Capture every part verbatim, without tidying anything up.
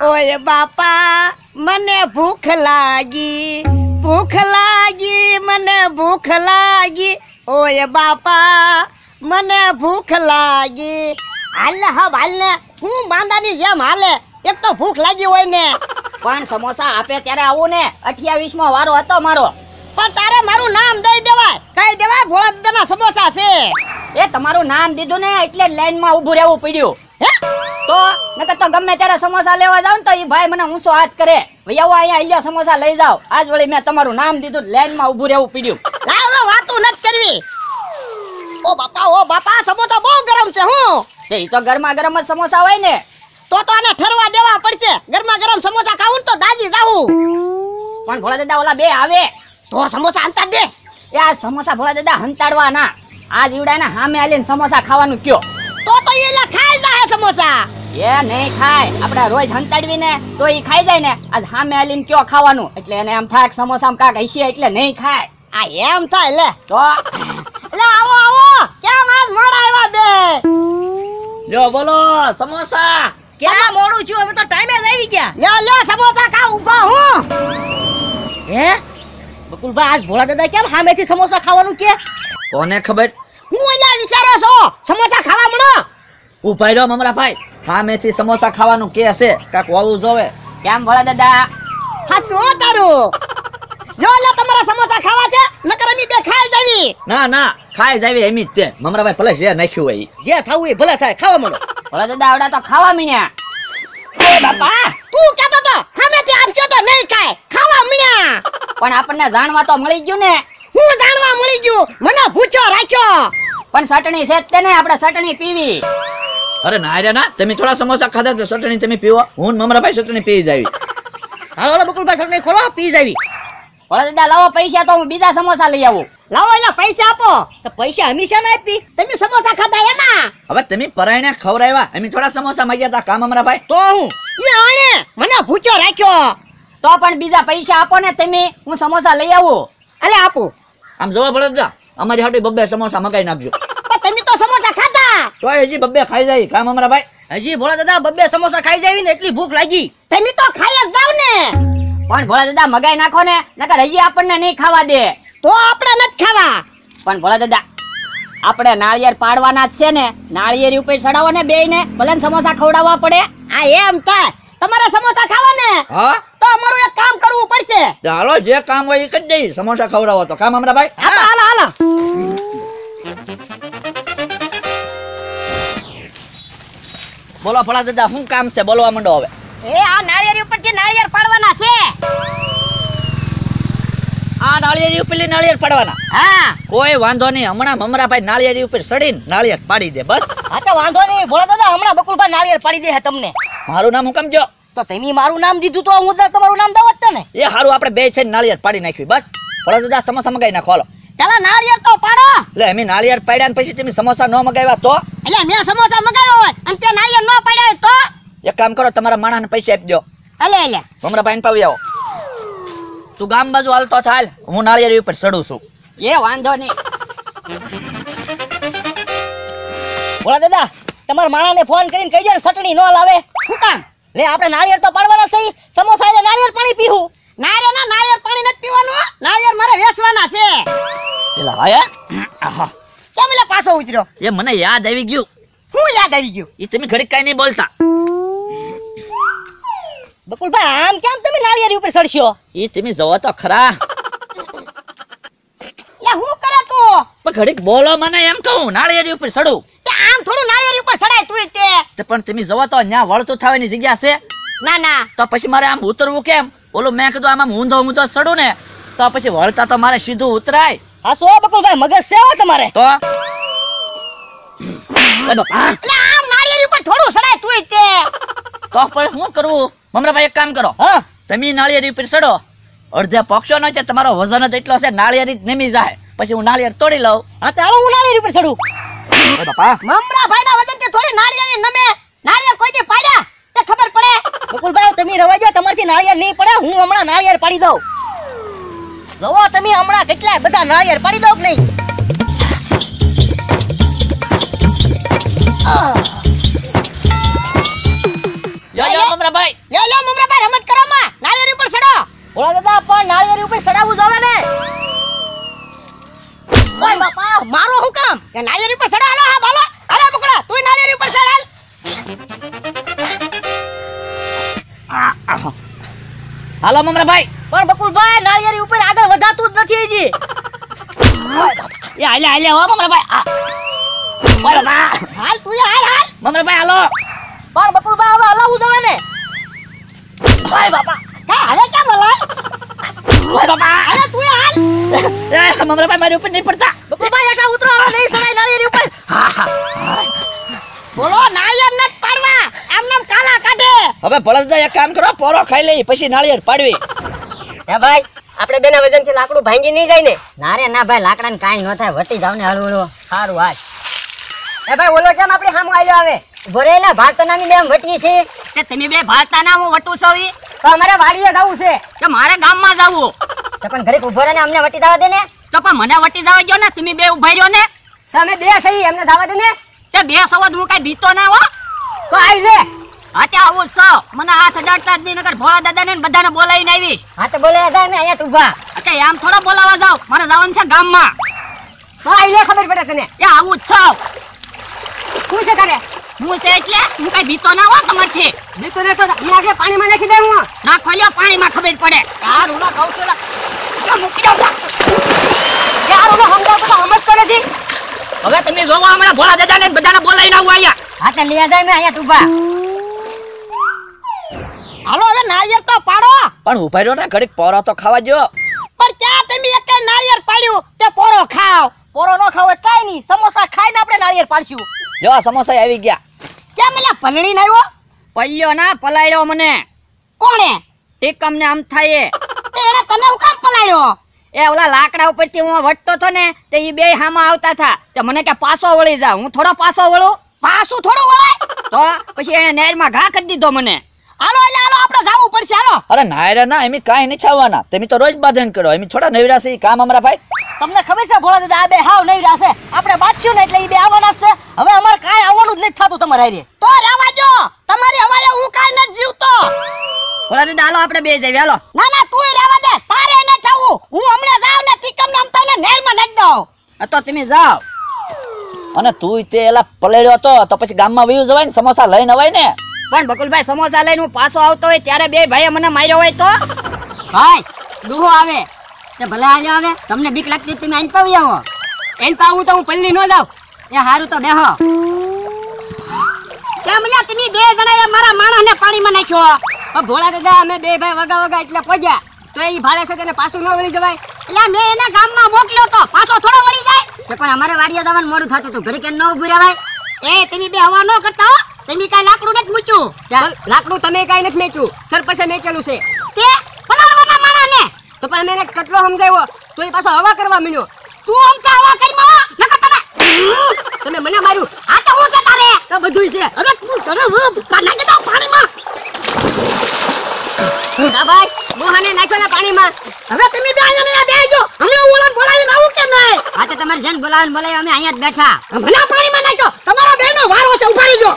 ઓય બાપા મને ભૂખ લાગી, ભૂખ લાગી, મને ભૂખ લાગી, ઓય બાપા મને ભૂખ લાગી. હાલ ને હા હાલ ને, હું માંદાની જેમ હાલે, એક તો ભૂખ લાગી હોય ને. પણ સમોસા આપે ત્યારે આવું ને, અઠ્યાવીસ મો વારો હતો મારો. પણ તારે મારું નામ દઈ દેવાય, કઈ દેવાય ભોળા દાદાના સમોસા છે. એ તમારું નામ દીધું ને એટલે લાઈન માં ઉભું રહેવું પડ્યું. હે તો નકર તો ગમે ત્યારે સમોસા લેવા જાવ ને તો એ ભાઈ મને ઊંચો હાથ કરે, ભૈયા અહીંયા અહીંયા સમોસા લઈ જાવ. આજ વળી મેં તમારું નામ દીધું, લાઈન માં ઉભું રહેવું પડ્યું. લાવ વાતું નથી કરવી. ઓ બાપા ઓ બાપા સમોસા બહુ ગરમ છે. હું એ તો ગરમા ગરમ જ સમોસા હોય ને. તો તો આને ઠરવા દેવા પડશે. ગરમા ગરમ સમોસા ખાવું ને તો દાજી જાવું. પણ ભોળા દાદા ઓલા બે આવે તો સમોસા અંતા દે. એ આ સમોસા ભોળા દાદા હંતાડવા ના, આ જીવડા ને સામે આલીને સમોસા ખાવાનું કયો. તો તો એ લા ખાઈ જાય સમોસા. એ નહીં ખાય, આપણે રોજ હંતાડવી ને તો એ ખાઈ જાય ને. આજ સામે આલીને કયો ખાવાનું, એટલે એને એમ થાય સમોસા કાક હશે એટલે નહીં ખાય. આ એમ થાય લે. તો એટલે આવો આવો, કેમ આજ મોડા આવ્યા બે? લ્યો બોલો સમોસા. ક્યાં મોડું છું, અમે તો ટાઈમે જ આવી ગયા. લ્યો લ્યો સમોસા ખા, ઊભા હું. હે બકુલભાઈ, આજ ભોળા દાદા કેમ સામેથી સમોસા ખાવાનું કે? કોને ખબર? હું અહીંયા વિચારો છો સમોસા ખાવા મળો. ઉભા રહ્યો મમરા ભાઈ, સામેથી સમોસા ખાવાનું કે છે, કાક હોવું જોવે. કેમ ભોળા દાદા? હાસુ હો તારું. લ્યો લ્યો તમારા સમોસા ખાવા છે, નકર અમે બે ખાઈ જાવી. ના ના ખાઈ જાવી એમ જ તે. મમરા ભાઈ ભલે જે નાખ્યું હોય જે થવું એ ભલે થાય, ખાવા મળો. ભોળા દાદા આવડા તો ખાવા મીણ્યા. એ બાપા, તું કહેતો તો સામેથી આપશો તો નહીં ખાય, ખાવા મળ્યા. પણ આપણને જાણવા તો મળી ગયું ને. હું જાણવા મળી ગયું, મને ભૂખ્યો રાખ્યો. પણ ચટણી છે તે ને, આપણે ચટણી પીવી. અરે ના રે ના, તમે થોડા સમોસા ખાધા તો ચટણી તમે પીવો. હું મમરા ભાઈ ચટણી પી જાવી. હાલો હાલો બકુલભાઈ, ચટણી ખોલો, પી જાવી. ભોળા દાદા લાવો પૈસા તો હું બીજા સમોસા લઈ આવું. લાવો એટલે પૈસા આપો. તો પૈસા હંમેશા ના આપી, તમે સમોસા ખાધા એના. હવે તમે પરાયણે ખવરાવ્યા, અમે થોડા સમોસા માંગ્યા હતા કામ મમરા ભાઈ. તો હું એ આણે મને ભૂખ્યો રાખ્યો. તો પણ બીજા પૈસા આપો ને તમે, હું સમોસા લઈ આવું. અલે આપું. આમ જોવા પડે જા, અમારી હાટે બબ્બે સમોસા મગાઈ નાખજો. પણ તમે તો સમોસા ખાધા. તો હજી બબ્બે ખાઈ જાય કામ મમરા ભાઈ. હજી ભોળા દાદા બબ્બે સમોસા ખાઈ જાવી ને એટલી ભૂખ લાગી. તમે તો ખાઈ જ જાવ ને. પણ ભોળા દાદા મગાઈ નાખો ને, નકર હજી આપણને નહીં ખાવા દે. તો આપણે નથી ખાવા. પણ ભોળા દાદા આપણે નાળિયેર પાડવાના જ છે ને, નાળિયેર ઉપર ચડાવો ને બેય ને, ભલે સમોસા ખવડાવવા પડે. આ એમ થાય તમારે સમોસા ખાવા ને, હા તો અમારું એક કામ કરવું પડશે. ચાલો જે કામ હોય એ કરી દઈ. સમોસા ખવડાવો તો કામ મમરા ભાઈ. હા તો હાલો હાલો. બોલો ભોળા દાદા શું કામ છે, બોલવા માંડો હવે. એ આ નાળિયેર ઉપરથી નાળિયેર પાડવાના છે. આ નાળિયેરી ઉપર નાળિયેર પાડવાના. હા કોઈ વાંધો નહીં, હમણાં મમરા ભાઈ નાળિયેરી ઉપર સડીને નાળિયેર પાડી દે બસ. હા તો વાંધો નહીં ભોળા દાદા, હમણાં બકુલભાઈ નાળિયેર પાડી દે તમને. મારું નામ હું કેમ જો? તો તમે મારું નામ દીધું તો હું તમારું નામ દાવત ને. એ હારું આપણે બે છે નાળિયેર પાડી નાખ્યું બસ. ભોળા દાદા સમોસા મગાઈ નાખો હાલો. પેલા નાળિયેર તો પાડો. એટલે અમે નાળિયેર પાડ્યા ને પછી તમે સમોસા ન મગાવ્યા તો? એટલે મેં સમોસા મગાવ્યો હોય અને તે નાળિયેર ન પાડ્યા તો? એક કામ કરો, તમારા માણસને પૈસા આપી દો. અલે અલે મમરા ભાઈને પાવી આવો. તું ગામ બાજુ હાલતો ચાલ, હું નાળિયેરી ઉપર ચડું છું. એ વાંધો નહીં. ભોળા દાદા તમારા માણાને ફોન કરીને કહી દે ને ચટણી ન લાવે. શું કામ? લે આપણે નાળિયેર તો પાડવાના છે, સમોસા એટલે નાળિયેર પાણી પીવું. નાળિયેર ના નાળિયેર પાણી નથી પીવાનું, નાળિયેર મારે વેચવાના છે. એલા આયા આહા, કેમ એટલે પાછો ઉતર્યો? એ મને યાદ આવી ગયું. હું યાદ આવી ગયું? એ તમે ઘડી કઈ નહીં બોલતા. બકુલભાઈ આમ કેમ તમે નાળિયેર ઉપર ચડશો? એ તમે જોવો તો ખરા. લે હું કરે તું? પણ ઘડીક બોલો મને એમ કહું, નાળિયેરી ઉપર ચડું. તે આમ થોડું નાળિયેર ઉપર ચડાય તું તે. તે પણ તમે જોવો તો ન્યા વળતું થવાની જગ્યા છે. ના ના તો પછી મારે આમ ઉતરવું કેમ? ઓલું મેં કીધું આમ ઊંધો ઊંધો ચડું ને તો પછી વળતા તો મારે સીધું ઉતરાય. હા સો બકુલભાઈ મગજ સેવા તમારે તો એ બાપા, લે આમ નાળિયેર ઉપર થોડું ચડાય તું તે. તો પણ શું કરવું? મમરાભાઈ એક કામ કરો, હા તમે નાળિયેરી ઉપર ચડો, અડધે પક્ષો નો છે, તમારો વજન જ એટલો છે, નાળિયેરી જ નમી જાય, પછી હું નાળિયેર તોડી લઉં. હા તો હાલો હું નાળિયેર ઉપર ચડું. એ બાપા, મમરા ભાઈના વજન થી થોડી નાળિયેર નમે. નાળિયેર કોઈ દી પાડ્યા તે ખબર પડે. બકુલભાઈ તમે રવા જાઓ, તમારથી નાળિયેર નહીં પડે, હું હમણાં નાળિયેર પાડી દઉં. જોવો તમે હમણાં કેટલાય બધા નાળિયેર પાડી દઉં કે નહીં. યો યો મમરાભાઈ, લે લે ઉપર ચડો હાલો હા હાલો હાલો બકુડા તું નાળિયેરી ઉપર ચડ હાલ હાલો મમરાભાઈ. પણ બકુલભાઈ નાળિયેરી ઉપર આગળ વધાતું જ નથી હજી. એ હાલે હાલે હો મમરાભાઈ. આ. ઓય બાપા. હાલ તું હાલ હાલ મમરાભાઈ હાલો. પણ બકુલભાઈ હવે હલાવું જવે ને. ઓય બાપા. કા હવે કેમ હલાય ઓય બાપા. હાલે તું હાલ એ મમરાભાઈ મારી ઉપર નહીં પડતા. બકુલભાઈ એટા ઉતરો હવે નહીં સડાય નાળિયેરી ઉપર. હા હા. બોલો નાળિયેર નત પાડવા આમ નામ કાલા કાઢે હવે ભળદા એક કામ કરો, પોરો ખાઈ લઈ પછી નાળિયેર પાડવી. હે ભાઈ આપણે બેના વજન થી લાકડું ભાંગી નહીં જાય ને? ના રે ના ભાઈ લાકડાને કાઈ ન થાય, વટી જાવ ને હળવું હળવું. સારું હાલ. એ ભાઈ ઓલો કેમ આપણે સામો આલ્યો આવે? ઉભો રે એલા ભાગતા નાની બે વટીએ છે. તે તમે બે ભાગતા ના હું વટું છું ઈ. તો અમારે વાડીએ જવું છે. કે મારે ગામમાં જવું. તો પણ ઘડીક ઉભો રહે ને અમને વટી જવા દે ને. તો પણ મને વટી જવા દો ને, તમે બે ઉભા રહ્યો ને. તમે બે સહી એમને જવા દે ને. તે બે સવાદ હું કઈ બીતો ના હો. તો આઈ લે. હા તે આવું છો મને હાથ અડાડતા જ નહીં, નકર ભોળા દાદા ને બધાને બોલાવીને આવીશ. હા તો બોલાવ્યા હતા અમે અહીંયા ઉભા. અતે આમ થોડા બોલાવા જાવ, મારે જવાનું છે ગામમાં. તો આઈ લે ખબર પડે તને. એ આવું જ છો. શું છે તારે? હું છે એટલે હું કઈ બીતો ના હો તમારથી. બીતો ને તો હું આગળ પાણીમાં નાખી દે હું. ના ખોલ્યો પાણીમાં ખબર પડે. હારું ના કહું છું. લા મૂકી દો. યાર ઓલો સમજાવ તો સમજતો નથી. હવે તમે જોવો હમણાં ભોળા દાદા ને બધાને બોલાવીને આવું અહીંયા. હા તો લે જાય મે અહીંયા ઉભા. હાલો હવે નાળિયેર તો પાડો પણ ઉભા રહ્યો ને ઘડીક પોરો તો ખાવા જો. પણ ક્યાં તમે એક નાળિયેર પાડ્યું તે પોરો ખાવ પોરો ન ખાવ કાઈ નહીં, સમોસા ખાઈને આપણે નાળિયેર પાડશું. જો સમોસા આવી ગયા. કેમ એલા પલળી નાયો પલ્યો ના પલાળ્યો મને. કોણે ટેકમ ને આમ થાય. તે એને તને હું કામ પલાળ્યો? એ ઓલા લાકડા ઉપરથી હું વટતો તો ને તે ઈ બે હામાં આવતા હતા. તે મને કે પાછો વળી જા. હું થોડો પાછો વળું. પાછું થોડું વળાય તો પછી એને નહેરમાં ઘા કરી દીધો મને. હાલો એટલે હાલો આપણે જાવું પડશે હાલો. અરે નાયરા ના એમ કાંઈ નહીં છાવવાના, તમે તો રોજ બાજન કરો, એમ થોડા નવરા છે ઈ કામ અમારા ભાઈ. તમને ખબર છે ભોળા દાદા આ બે હાવ નહીં રાસે. આપણે બાચ્યું ને એટલે ઈ બે આવવાના છે. હવે અમારે કાંઈ આવવાનું જ નથી થાતું તમારે હારે. તો રહેવા જો, તમારી હવાએ હું કાઈ ન જીવતો. ભોળા દાદા હાલો આપણે બે જઈએ હાલો. ના ના તુંય રહેવા દે, તારે ન જાવું. હું હમણાં જાવ ને તીકમ ને અમતાને નહેરમાં નાખી દઉં. આ તો તમે જાઓ. અને તું તે એલા પલેડ્યો હતો તો પછી ગામમાં વયું જવાય ને, સમોસા લઈને અવાય ને. પણ બકુલભાઈ સમોસા લઈને હું પાછો આવતો હોય ત્યારે બે ભાઈએ મને માર્યો હોય તો? ભાઈ દુહો આવે તે ભલે આજે આવે. તમને બીક લાગતી તમે આઈને પાવી આવો. એને પાવું તો હું પલ્લી ન જાઉં. એ હારું તો બેહો. કેમ લ્યા તમે બે જણાએ મારા માણસને પાણીમાં નાખ્યો? હવે ભોળા દાદા અમે બે ભાઈ વગા વગા એટલે પહોંચ્યા તો એ ભાડે છે તેને પાછું ન વળી જવાય. એટલે મેં એને ગામમાં મોકલ્યો તો પાછો થોડો વળી જાય? કે પણ અમારે વાડીએ જવાનું મોડું થતું હતું, ઘડી કેમ ન ઊભું રહેવાય? એ તમે બે હવા ન કરતા હો. તમે કાઈ લાકડું નથી મૂક્યું. ચાલ લાકડું તમે કાંઈ નથી મેચ્યું, સરપંચે મેચેલું છે. તે પલાળવાના માણસને તો પણ મેં એને કેટલો સમજાવ્યો તો એ પાછો હવા કરવા માંડ્યો. તું અમતા હવા કરીમાં નકર તને તમે મને માર્યું. આ તો હું છે તારે તો બધું છે. અરે તું તને હું નાખી દઉં પાણીમાં. હા ભાઈ મોહને નાખ્યો ને પાણીમાં. હવે તમે બે અહીંયા બેસજો. હમણાં હું ઓલાને બોલાવીને આવું કેમ નહીં? હા તો તમારે જેન બોલાવીને બોલાવી અમે અહીંયા જ બેઠા. મને પાણીમાં નાખ્યો. તમારા બેનો વારો છે, ઉભા રહેજો.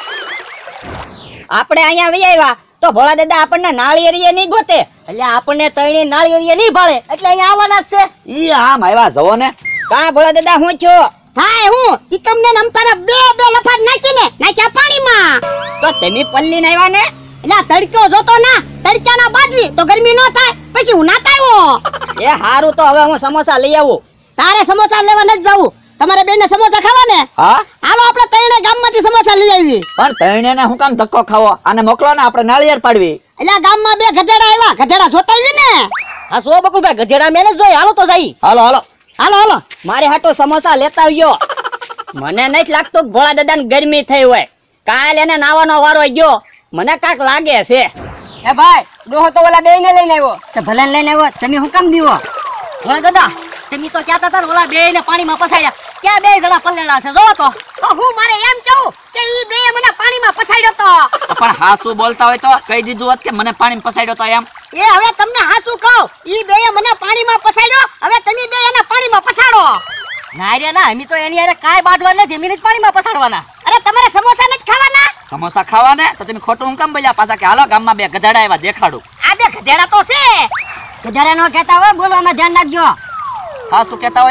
આપણે અહીંયા વહી આવ્યા તો ભોળા દાદા આપણને નાળિયેરીએ નહીં ગોતે. એટલે આપણને તઈને નાળિયેરીએ નહીં ભાળે એટલે અહીંયા આવવાના જ છે. ઈ આમ આવ્યા જવો ને. કા ભોળા દાદા હું છો? હાય હું તીકમને નમતારા બે બે લફાટ નાખીને નાખ્યા પાણીમાં. તો તમે પલ્લીને આવ્યા ને? એટલે તડકો જોતો ના, તડકાના બાજવી તો ગરમી ન થાય. પછી હું નાતા આવ્યો. એ હારું તો હવે હું સમોસા લઈ આવું. તારે સમોસા લેવા નથી જવું. તમારે બેને સમોસા ખાવા ને? હા હાલો આપણે તઈને ગામમાંથી સમોસા લઈ આવી. પણ તઈને ને હું કામ ધક્કો ખાવો? આને મોકલો ને, આપણે નાળિયેર પાડવી. એટલે ગામમાં બે ગધેડા આવ્યા, ગધેડા જોતા આવી ને. હા સો બકુલભાઈ ગધેડા મેને જોઈ. હાલો તો જઈ. હાલો હાલો હાલો હાલો મારે હાટો સમોસા લેતા આવ્યો. મને નથી લાગતું કે ભોળા દાદાને ગરમી થઈ હોય. કાલ એને નાવાનો વારો ગયો. મને કાક લાગે છે. એ ભાઈ ડોહો તો ઓલા બેયને લઈને આવ્યો. તો ભલે લઈને આવ્યો, તમે હું કામ દીવો? ભોળા દાદા તમે તો કહેતા હતા ને ઓલા બેયને પાણીમાં પસાડ્યા. ક્યાં બે જણા પલ્લેલા છે જોવો તો. તો હું મારે એમ કહું કે ઈ બે મને પાણીમાં પછાડ્યો તો. તો પણ હા શું બોલતા હોય તો કહી દીધું હોત કે મને પાણી પસાડ્યો તો એમ. એ હવે તમને હાચું કહું, ઈ બે મને પાણીમાં પછાડ્યો. હવે તમે બે એને પાણીમાં પછાડો. ના રે ના, અમે તો એની હારે કાંઈ બાંધવા નથી. અમે જ પાણીમાં પસાડવાના. અરે તમારે સમોસા નથી ખાવાના? સમોસા ખાવા ને તો તમે ખોટું હું કેમ બોલ્યા પાછા કે હાલો ગામમાં બે ગધાડા આવ્યા દેખાડું. આ બે ગધેડા તો છે. ગધાડા નો કહેતા હોય, બોલવામાં ધ્યાન રાખજો. હા શું કહેતા હોય તો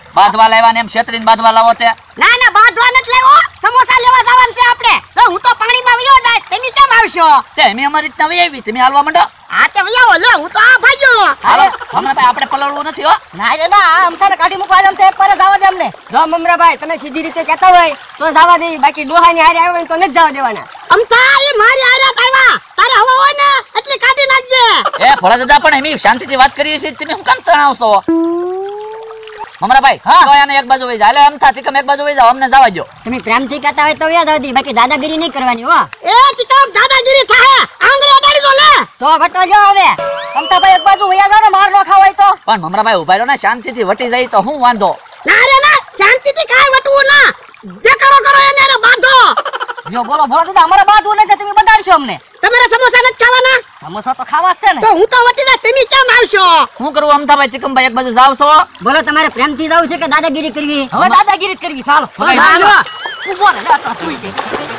બાંધવા લાવ્યા ને એમ છેતરીને બાંધવા લાવો તે ના ના બાંધવા નથી લાવ્યો, સમોસા લેવા જવાનું છે આપણે. તો હું તો પાણીમાં વયો જાય, તમે કેમ આવશો? તે અમે અમારી રીતના વહી આવી, તમે હાલવા માંડો. આ તે વયો લે, હું તો આ ભાગ્યો. હાલો હમણાં ભાઈ આપણે પલળવું નથી હો. ના રે ના આમ તારે કાઢી મૂકવા જમ તે પર જવા દે અમને. જો મમરાભાઈ તમે સીધી રીતે કહેતા હોય તો જવા દે, બાકી ડોહાની હારે આવ્યો હોય તો નથી જવા દેવાના. અમથા એ મારી આરાત આવ્યા, તારે હવા હોય ને એટલે કાઢી નાખજે. એ ભોળા દાદા પણ એમ શાંતિથી વાત કરીએ છીએ, તમે શું કામ તણાવશો? મમરાભાઈ હા આને એક બાજુ વહી જા, એટલે અમથા થી એક બાજુ વહી જાવ, અમને જવા દો. તમે પ્રેમથી કહેતા હોય તો યાદ આવતી, બાકી દાદાગીરી નહીં કરવાની હો. એ તીકમ દાદાગીરી થાહે, આંગળી અડાડી દો લે. તો ઘટો જો હવે અમથાભાઈ એક બાજુ વયા જાવ ને, માર નો ખાવાય તો. પણ મમરાભાઈ ઉભા રહ્યો ને, શાંતિથી વટી જાય તો હું વાંધો? ના રે ના, શાંતિથી કાઈ વટવું ના, જે કરો કરો એને એને બાંધો. જો બોલો ભોળા દાદા અમારે બાંધવું નથી, તમે બતાડશો અમને. તમારે સમોસા નથી ખાવાના? સમોસા તો ખાવા છે ને. તો હું તો વટી જાય, તમે કેમ આવશો? શું કરવું અમથાભાઈ ચિકમભાઈ એક બાજુ જાવ છો? બોલો તમારે પ્રેમથી જવું છે કે દાદાગીરી કરવી? હવે દાદાગીરી જ કરવી, ચાલો. ચાલો. ઉભો રહે, લે તો તું કે.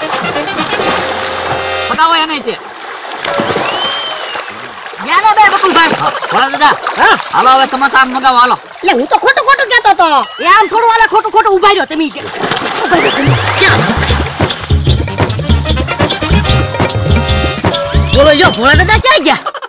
પટાવો એને છે. જ્ઞાનો બે બકુલભાઈ. ભોળા દાદા હા હાલો હવે સમોસા આમ મગાવો હાલો. એટલે હું તો ખોટું ખોટું કહેતો તો. એ આમ થોડું વાલા ખોટું ખોટું ઉભા રહ્યો તમે. ઉભા રહ્યો તમે. ક્યાં? બોલો જો ભોળા દાદા ક્યાં ગયા?